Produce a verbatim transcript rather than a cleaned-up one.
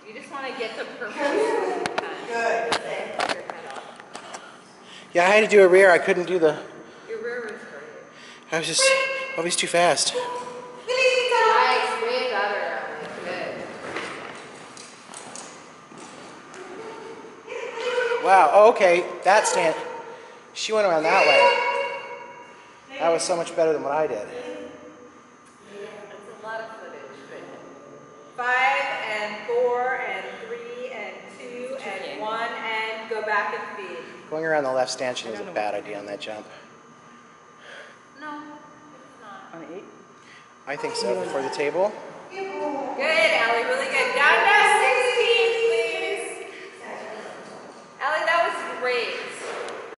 You just want to get the perfect good. Yeah, I had to do a rear. I couldn't do the. Your rear was great. I was just always too fast. Nice, way better. Good. Wow. Oh, okay. That stand. She went around that way. That was so much better than what I did. That's a lot of footage. But five and four and three and two and one and go back and feed. Going around the left stanchion was a bad idea on that jump. No, it's not. On eight? I think so. Before the table. Good, Allie. Really good. Got